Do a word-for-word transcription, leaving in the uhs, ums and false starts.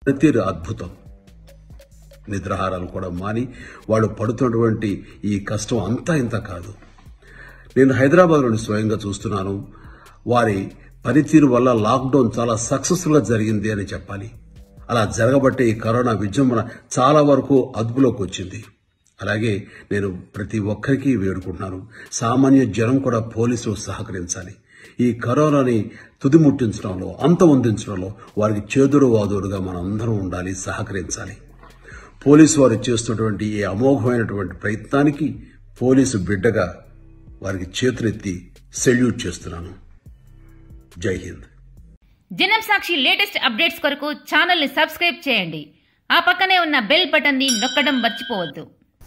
పనితీరు అద్భుతం. నిద్రాహారాలు కూడా మాని వాళ్ళు పడుతున్నటువంటి ఈ కష్టం అంతా ఇంత కాదు. నేను హైదరాబాద్లోని స్వయంగా చూస్తున్నాను. వారి పనితీరు వల్ల లాక్డౌన్ చాలా సక్సెస్ఫుల్గా జరిగింది అని చెప్పాలి. అలా జరగబట్టే ఈ కరోనా విజృంభణ చాలా వరకు అదుపులోకి వచ్చింది. అలాగే నేను ప్రతి ఒక్కరికి వేడుకుంటున్నాను, సామాన్య జనం కూడా పోలీసులు సహకరించాలి. ఈ కరోనాని తుదిముట్టించడంలో, అంతమొందించడంలో వారికి చేదురు వాదురుగా మనం అందరం ఉండాలి, సహకరించాలి. పోలీసు వారు చేస్తున్నటువంటి ఈ అమోఘమైనటువంటి ప్రయత్నానికి పోలీసు బిడ్డగా వారికి చేతులెత్తి సెల్యూట్ చేస్తున్నాను. జై హింద్. జనం సాక్షి లేటెస్ట్ అప్డేట్స్ కొరకు ఛానల్ ని సబ్స్క్రైబ్ చేయండి. ఆ పక్కనే ఉన్న బెల్ బటన్ ని నొక్కడం మర్చిపోవద్దు.